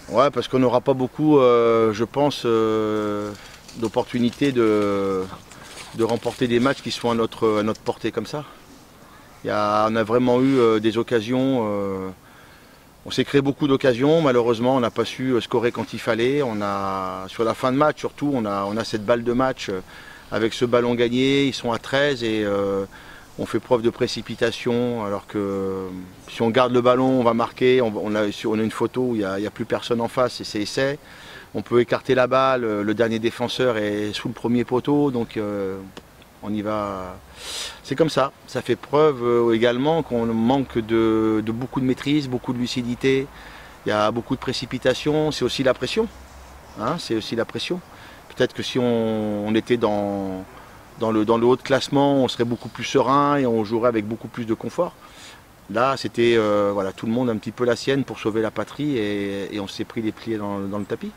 Ouais, parce qu'on n'aura pas beaucoup, je pense, d'opportunités de remporter des matchs qui sont à notre portée comme ça. On a vraiment eu des occasions. On s'est créé beaucoup d'occasions. Malheureusement, on n'a pas su scorer quand il fallait. Sur la fin de match, surtout, on a cette balle de match avec ce ballon gagné. Ils sont à 13 et on fait preuve de précipitation. Alors que si on garde le ballon, on va marquer. On a une photo où il n'y a plus personne en face et c'est essai. On peut écarter la balle. Le dernier défenseur est sous le premier poteau. Donc on y va. C'est comme ça. Ça fait preuve également qu'on manque de beaucoup de maîtrise, beaucoup de lucidité. Il y a beaucoup de précipitation. C'est aussi la pression. Hein, c'est aussi la pression. Peut-être que si on était dans le haut de classement, on serait beaucoup plus serein et on jouerait avec beaucoup plus de confort. Là, c'était voilà, tout le monde un petit peu la sienne pour sauver la patrie et on s'est pris les pieds dans le tapis.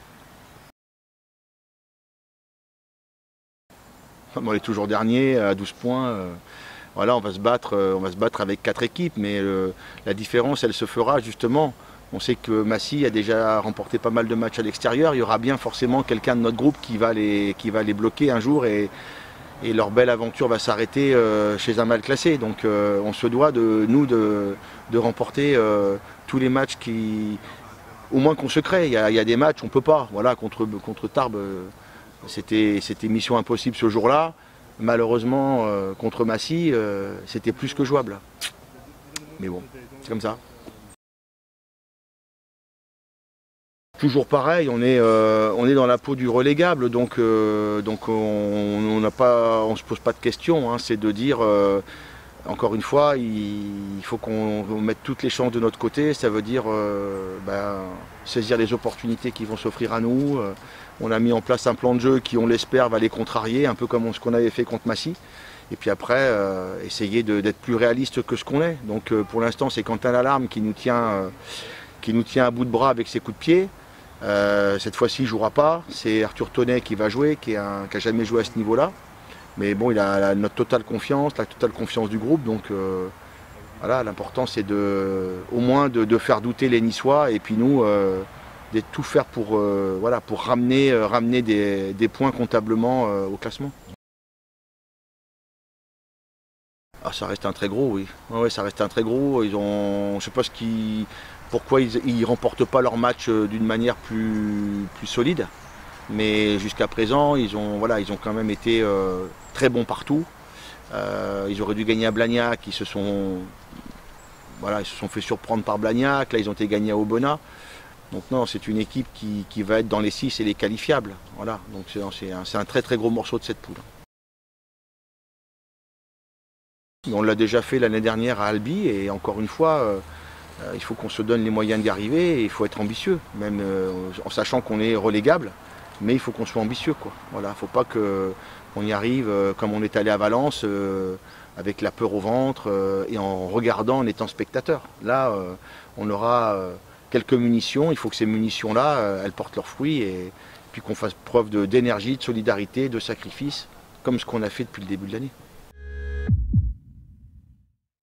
On est toujours dernier à 12 points. Voilà, on va se battre avec 4 équipes, mais la différence, elle se fera justement. On sait que Massy a déjà remporté pas mal de matchs à l'extérieur. Il y aura bien forcément quelqu'un de notre groupe qui va les bloquer un jour et leur belle aventure va s'arrêter chez un mal classé. Donc on se doit de remporter tous les matchs au moins qu'on se crée. Il y a des matchs, on ne peut pas. Voilà, contre Tarbes. C'était mission impossible ce jour-là. Malheureusement, contre Massy, c'était plus que jouable. Mais bon, c'est comme ça. Toujours pareil, on est dans la peau du relégable, donc on se pose pas de questions. Hein, c'est de dire, encore une fois, il faut qu'on mette toutes les chances de notre côté. Ça veut dire saisir les opportunités qui vont s'offrir à nous. On a mis en place un plan de jeu qui, on l'espère, va les contrarier, un peu comme ce qu'on avait fait contre Massy. Et puis après, essayer d'être plus réaliste que ce qu'on est. Donc pour l'instant, c'est Quentin Lalarme qui nous tient à bout de bras avec ses coups de pied. Cette fois-ci, il ne jouera pas. C'est Arthur Tonnet qui va jouer, qui n'a jamais joué à ce niveau-là. Mais bon, il a notre totale confiance, la totale confiance du groupe. Donc voilà, l'important c'est au moins de faire douter les Niçois et puis nous de tout faire pour ramener des points comptablement au classement. Ah, ça reste un très gros, oui. Ouais, ça reste un très gros. Je sais pas pourquoi ils remportent pas leur match d'une manière plus solide. Mais jusqu'à présent, ils ont quand même été très bons partout. Ils auraient dû gagner à Blagnac, ils se sont fait surprendre par Blagnac. Là, ils ont été gagnés à Aubenas. Donc non, c'est une équipe qui va être dans les 6 et les qualifiables. Voilà. Donc c'est un très très gros morceau de cette poule. On l'a déjà fait l'année dernière à Albi et encore une fois, il faut qu'on se donne les moyens d'y arriver et il faut être ambitieux, même en sachant qu'on est relégable, mais il faut qu'on soit ambitieux, quoi. Voilà, il ne faut pas qu'on y arrive comme on est allé à Valence, avec la peur au ventre et en regardant, en étant spectateur. Là, on aura quelques munitions, il faut que ces munitions-là, elles portent leurs fruits et puis qu'on fasse preuve d'énergie, de solidarité, de sacrifice, comme ce qu'on a fait depuis le début de l'année.